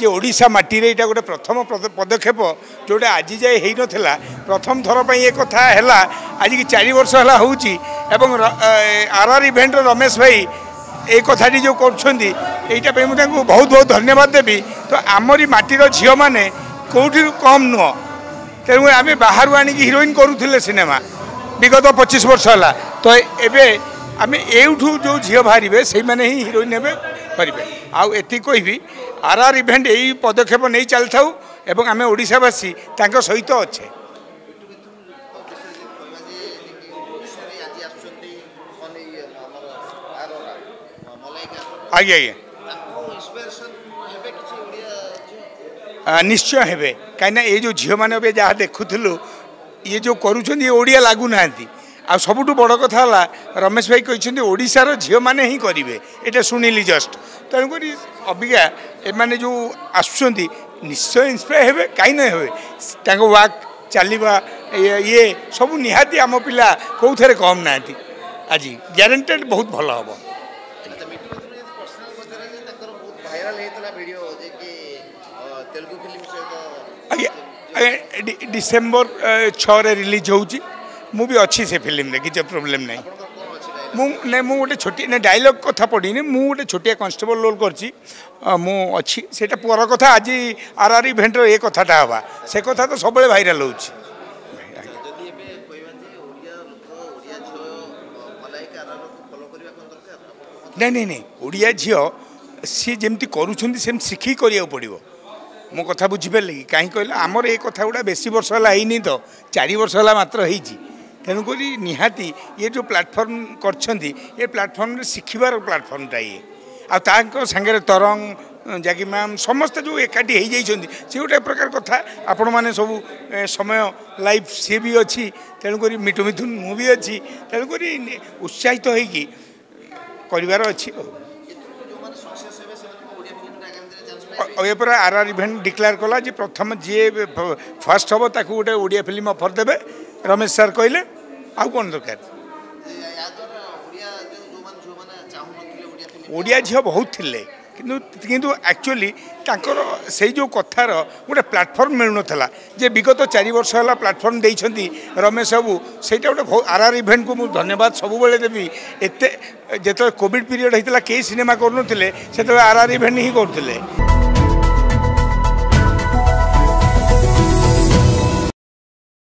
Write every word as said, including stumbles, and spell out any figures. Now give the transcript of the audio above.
जे ओडिशा माटी रे एटा गोटे प्रथम पदक्षेप जोटा आज जाए हो नाला प्रथम थर पर ये कथा है आज की चार वर्ष है होची एवं आर आर इवेंट रमेश भाई ये कथाटी जो कर बहुत बहुत धन्यवाद देवी। तो आमरी माटीर झील मैंने कौटी कम नुह तेणु आम बाहर आनिक हिरोइन करूँ सिनेमा विगत पच्चीस वर्ष है। तो एवं आम एठू जो झील बाहर से मैंने ही हिरोइन हे करेंगे आती कहि आर आर इवेंट यही पदक्षेप नहीं चल था एवं आम ओडिशावासी सहित अच्छे। आज्ञा आज्ञा निश्चय हे कहीं ये जो झील मैंने जहाँ देखुलु ये जो करुँच ओडिया लगुना आ सबुठ बड़ कथा है रमेश भाई कहते ओडिशार झील मैंने ही करेंगे ये शुणिली जस्ट तेणुक अबिका एमाने जो आसुँच निश्चय इंस्पायर हे कहीं ना हे वाक चलवा ये सब निहाती आम पिला कौ थे कम ना आज ग्यारंटेड बहुत भल हम। डिसेम्बर छः रिलीज होची मु भी अच्छी से फिल्म किसी प्रोब्लेम नहीं मु नहीं मु गोटे छोटी ना डायलॉग कथा पढ़ी मु गोटे छोटिया कॉन्स्टेबल रोल करची मु अच्छी सेटा पर कथा आज आर आर इवेंट ये कथाटा हवा से कथा तो सब भाइराल हो। नहीं नहीं नहीं ओडिया झील सी जमी करूँ शिखी करा पड़ो मो कथा बुझीपारे कि कहीं कहला आमर ये कथा गुड़ा बेसी वर्ष है तो चार वर्ष है मात्र हो तेणुक निहाती ये जो प्लाटफर्म कर प्लाटफर्म शिखबार प्लाटफर्मटा ये आ सांगे तरंग जागी मैम समस्त जो एकाठी हो जाइए से गोटे प्रकार कथा आपण मैंने सब समय लाइफ सी भी अच्छी तेणुक मिठू मिथुन मु भी अच्छी तेणुक उत्साहित होगी कर अच्छी ये पर आर आर इवेंट डिक्लेयर कला जी प्रथम जी फर्स्ट हम ताकू गोटे ओडिया फिल्म ऑफर देवे रमेश सर कहले आउ कौन दरकार ओडिया झील बहुत थिले किंतु किंतु एक्चुअली से जो कथार गोटे प्लाटफर्म मिलूला जे विगत चार वर्ष है प्लाटफर्म देइछंती रमेश बाबू से गोटे आर आर इवेंट को मुझे धन्यवाद सब बेले देवी एत जो कोविड पीरियड होता कई सिनेमा करूँ से आर आर इवेंट ही करुले।